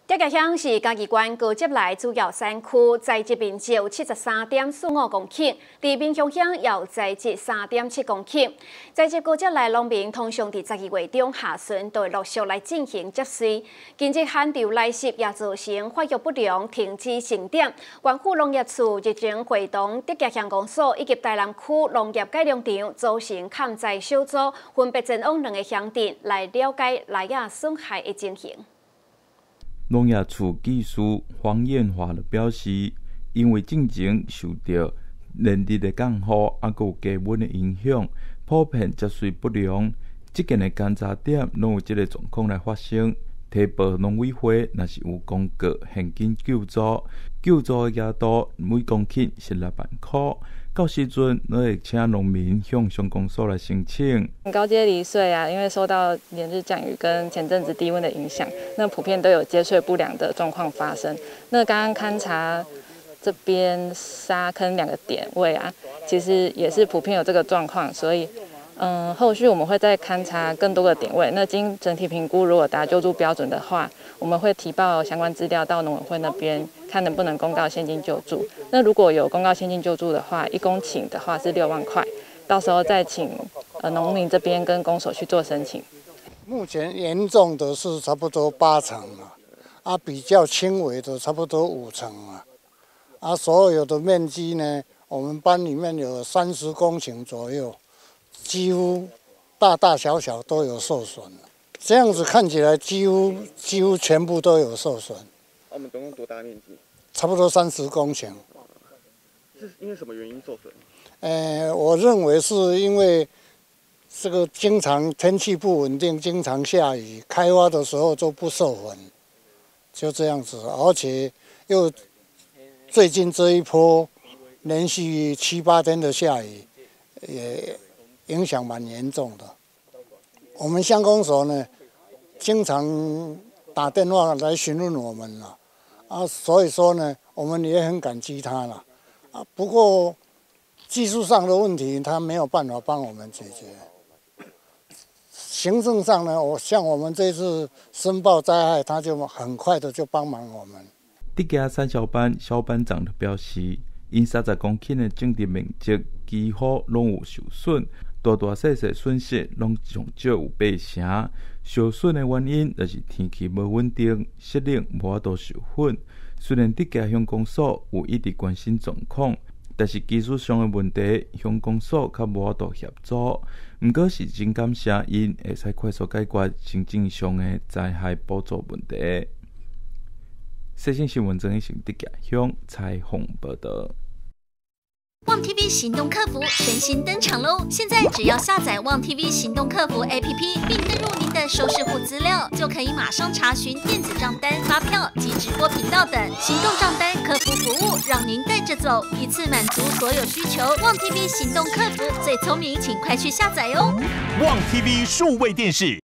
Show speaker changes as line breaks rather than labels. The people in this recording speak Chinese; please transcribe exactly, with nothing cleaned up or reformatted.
竹崎乡是嘉义县高接来主要山区，在这面积有七十三点四五公顷，伫民雄乡也有在这三点七公顷。在这高接来农民通常伫十二月中下旬都会陆续来进行接水，近日旱潮来袭也造成发育不良，停止成长。县府农业处日前会同竹崎乡公所以及台南区农业改良场组成勘灾小组，分别前往两个乡镇来了解来亚损害的情形。
农业处技师黄燕华就表示，因为进前受到连日的降雨，还有低温的影响，普遍接水不良。即间的检查点拢有即个状况来发生。提报农委会若是有公告现金救助，救助的额度每公顷是六万块。 到时阵，我会请农民向乡公所来申请。
高阶离穗啊，因为受到连日降雨跟前阵子低温的影响，那普遍都有接穗不良的状况发生。那刚刚勘察这边沙坑两个点位啊，其实也是普遍有这个状况，所以嗯，后续我们会再勘察更多个点位。那经整体评估，如果达救助标准的话，我们会提报相关资料到农委会那边，看能不能公告现金救助。那如果有公告现金救助的话，一公顷的话是六万块，到时候再请呃农民这边跟公所去做申请。
目前严重的是差不多八成啊，啊比较轻微的差不多五成啊，啊所有的面积呢，我们班里面有三十公顷左右。 几乎大大小小都有受损，这样子看起来几乎几乎全部都有受损。
我们总共多大面积？
差不多三十公顷。
是因为什么原因受损？
呃，我认为是因为这个经常天气不稳定，经常下雨，开花的时候就不授粉，就这样子。而且又最近这一波连续七八天的下雨，也 影响蛮严重的。我们乡公所呢，经常打电话来询问我们了，啊，所以说呢，我们也很感激他了，啊，不过技术上的问题他没有办法帮我们解决。行政上呢，我像我们这次申报灾害，他就很快的就帮忙我们。
竹崎三小班小班长就表示，因三十公顷的种植面积几乎拢有受损。 大大小小损失拢上少有八成，受损的原因就是天气无稳定，湿冷无法度授粉。虽然竹崎乡公所有一直关心状况，但是技术上的问题，乡公所较无法度协助。毋过是真感谢因会使快速解决行政上的灾害补助问题。西新新闻曾从竹崎乡采访报道。
旺 T V 行动客服全新登场喽！现在只要下载旺 T V 行动客服 A P P， 并登入您的收视户资料，就可以马上查询电子账单、发票及直播频道等行动账单客服服务，让您带着走，一次满足所有需求。旺 T V 行动客服最聪明，请快去下载哦！
旺 T V 数位电视。